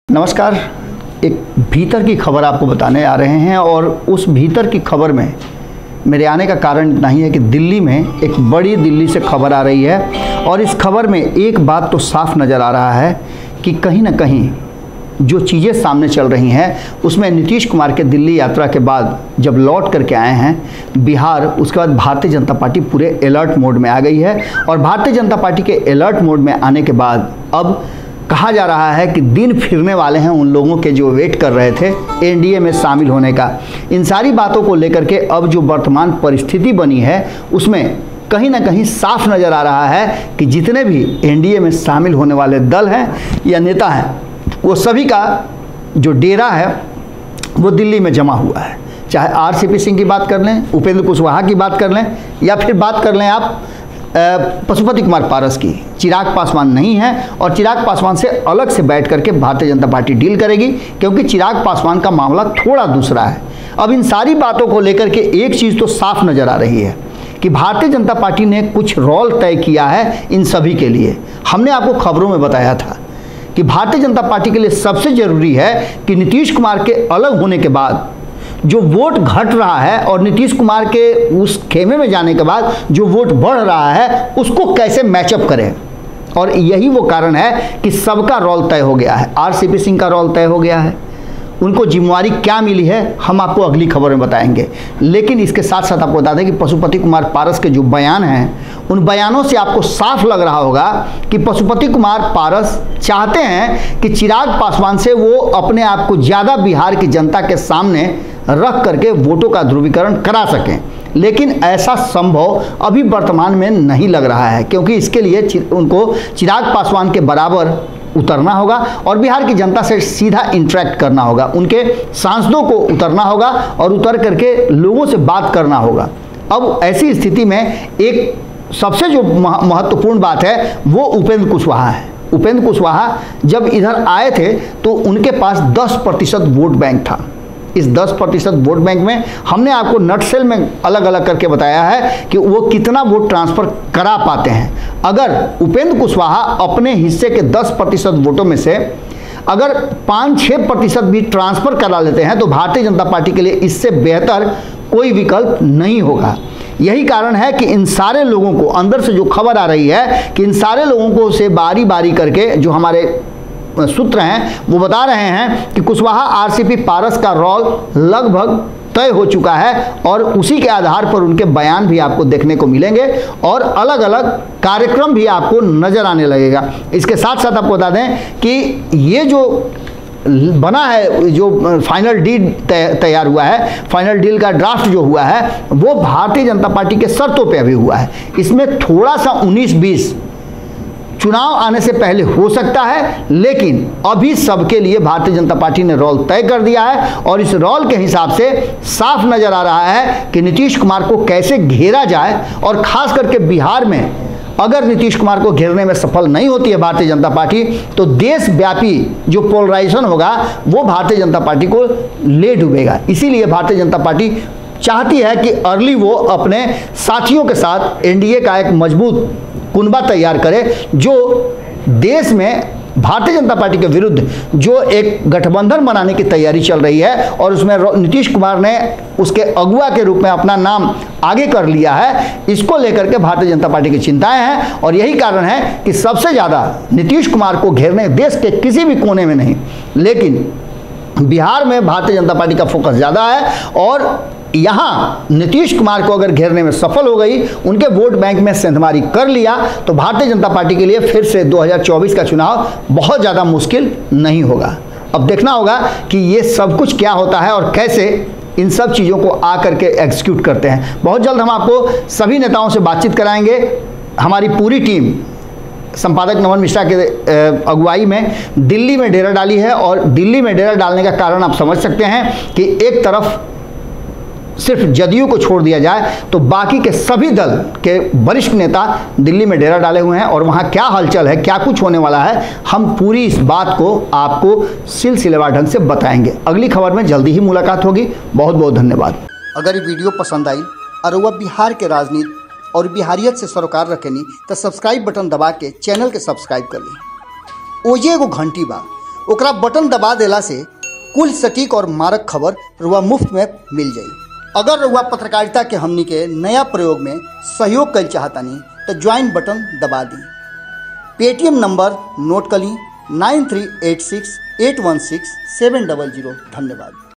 नमस्कार। एक भीतर की खबर आपको बताने आ रहे हैं और उस भीतर की खबर में मेरे आने का कारण इतना ही है कि दिल्ली में एक बड़ी दिल्ली से खबर आ रही है और इस खबर में एक बात तो साफ नज़र आ रहा है कि कहीं ना कहीं जो चीज़ें सामने चल रही हैं उसमें नीतीश कुमार के दिल्ली यात्रा के बाद जब लौट करके आए हैं बिहार, उसके बाद भारतीय जनता पार्टी पूरे अलर्ट मोड में आ गई है और भारतीय जनता पार्टी के अलर्ट मोड में आने के बाद अब कहा जा रहा है कि दिन फिरने वाले हैं उन लोगों के जो वेट कर रहे थे एनडीए में शामिल होने का। इन सारी बातों को लेकर के अब जो वर्तमान परिस्थिति बनी है उसमें कहीं ना कहीं साफ नज़र आ रहा है कि जितने भी एनडीए में शामिल होने वाले दल हैं या नेता हैं वो सभी का जो डेरा है वो दिल्ली में जमा हुआ है। चाहे आरसीपी सिंह की बात कर लें, उपेंद्र कुशवाहा की बात कर लें या फिर बात कर लें आप पशुपति कुमार पारस की। चिराग पासवान नहीं है और चिराग पासवान से अलग से बैठ करके भारतीय जनता पार्टी डील करेगी क्योंकि चिराग पासवान का मामला थोड़ा दूसरा है। अब इन सारी बातों को लेकर के एक चीज़ तो साफ नज़र आ रही है कि भारतीय जनता पार्टी ने कुछ रोल तय किया है इन सभी के लिए। हमने आपको खबरों में बताया था कि भारतीय जनता पार्टी के लिए सबसे ज़रूरी है कि नीतीश कुमार के अलग होने के बाद जो वोट घट रहा है और नीतीश कुमार के उस खेमे में जाने के बाद जो वोट बढ़ रहा है उसको कैसे मैचअप करें। और यही वो कारण है कि सबका रोल तय हो गया है। आरसीपी सिंह का रोल तय हो गया है, उनको जिम्मेवारी क्या मिली है हम आपको अगली खबर में बताएंगे। लेकिन इसके साथ साथ आपको बता दें कि पशुपति कुमार पारस के जो बयान हैं उन बयानों से आपको साफ लग रहा होगा कि पशुपति कुमार पारस चाहते हैं कि चिराग पासवान से वो अपने आप को ज़्यादा बिहार की जनता के सामने रख करके वोटों का ध्रुवीकरण करा सकें। लेकिन ऐसा संभव अभी वर्तमान में नहीं लग रहा है क्योंकि इसके लिए उनको चिराग पासवान के बराबर उतरना होगा और बिहार की जनता से सीधा इंटरेक्ट करना होगा, उनके सांसदों को उतरना होगा और उतर करके लोगों से बात करना होगा। अब ऐसी स्थिति में एक सबसे जो महत्वपूर्ण बात है वो उपेंद्र कुशवाहा है। उपेंद्र कुशवाहा जब इधर आए थे तो उनके पास 10% वोट बैंक था। इस 10% वोट बैंक में हमने आपको नटसेल में अलग अलग करके बताया है कि वो कितना वोट ट्रांसफ़र करा पाते हैं। अगर उपेंद्र कुशवाहा अपने हिस्से के 10% वोटों में से अगर 5-6% भी ट्रांसफ़र करा लेते हैं तो भारतीय जनता पार्टी के लिए इससे बेहतर कोई विकल्प नहीं होगा। यही कारण है कि इन सारे लोगों को अंदर से जो खबर आ रही है कि इन सारे लोगों को से बारी बारी करके जो हमारे सूत्र हैं वो बता रहे हैं कि कुशवाहा आरसीपी पारस का रोल लगभग तय हो चुका है और उसी के आधार पर उनके बयान भी आपको देखने को मिलेंगे और अलग अलग कार्यक्रम भी आपको नजर आने लगेगा। इसके साथ साथ आपको बता दें कि ये जो बना है, जो फाइनल डील तैयार हुआ है, फाइनल डील का ड्राफ्ट जो हुआ है वो भारतीय जनता पार्टी के शर्तों पे अभी हुआ है। इसमें थोड़ा सा 19-20 चुनाव आने से पहले हो सकता है, लेकिन अभी सबके लिए भारतीय जनता पार्टी ने रोल तय कर दिया है और इस रोल के हिसाब से साफ नजर आ रहा है कि नीतीश कुमार को कैसे घेरा जाए। और खास करके बिहार में अगर नीतीश कुमार को घेरने में सफल नहीं होती है भारतीय जनता पार्टी तो देशव्यापी जो पोलराइजेशन होगा वो भारतीय जनता पार्टी को ले डूबेगा। इसीलिए भारतीय जनता पार्टी चाहती है कि अर्ली वो अपने साथियों के साथ एनडीए का एक मजबूत कुनबा तैयार करे जो देश में भारतीय जनता पार्टी के विरुद्ध जो एक गठबंधन बनाने की तैयारी चल रही है और उसमें नीतीश कुमार ने उसके अगुआ के रूप में अपना नाम आगे कर लिया है। इसको लेकर के भारतीय जनता पार्टी की चिंताएं हैं और यही कारण है कि सबसे ज़्यादा नीतीश कुमार को घेरने देश के किसी भी कोने में नहीं, लेकिन बिहार में भारतीय जनता पार्टी का फोकस ज़्यादा है और यहाँ नीतीश कुमार को अगर घेरने में सफल हो गई, उनके वोट बैंक में सेंधमारी कर लिया तो भारतीय जनता पार्टी के लिए फिर से 2024 का चुनाव बहुत ज़्यादा मुश्किल नहीं होगा। अब देखना होगा कि ये सब कुछ क्या होता है और कैसे इन सब चीज़ों को आकर के एग्जीक्यूट करते हैं। बहुत जल्द हम आपको सभी नेताओं से बातचीत कराएंगे। हमारी पूरी टीम संपादक नमन मिश्रा के अगुवाई में दिल्ली में डेरा डाली है और दिल्ली में डेरा डालने का कारण आप समझ सकते हैं कि एक तरफ सिर्फ जदयू को छोड़ दिया जाए तो बाकी के सभी दल के वरिष्ठ नेता दिल्ली में डेरा डाले हुए हैं और वहाँ क्या हलचल है, क्या कुछ होने वाला है, हम पूरी इस बात को आपको सिलसिलेवार ढंग से बताएंगे। अगली खबर में जल्दी ही मुलाकात होगी। बहुत बहुत धन्यवाद। अगर ये वीडियो पसंद आई और वह बिहार के राजनीति और बिहारियत से सरोकार रखेनी तो सब्सक्राइब बटन दबा के चैनल के सब्सक्राइब कर ली। ओजे एगो घंटी बा, ओकरा बटन दबा देला से कुल सटीक और मारक खबर रुआ मुफ्त में मिल जाई। अगर रुआ पत्रकारिता के हमनी के नया प्रयोग में सहयोग कर चाहतानी तो ज्वाइन बटन दबा दी। पेटीएम नंबर नोट कर ली 9386816700। धन्यवाद।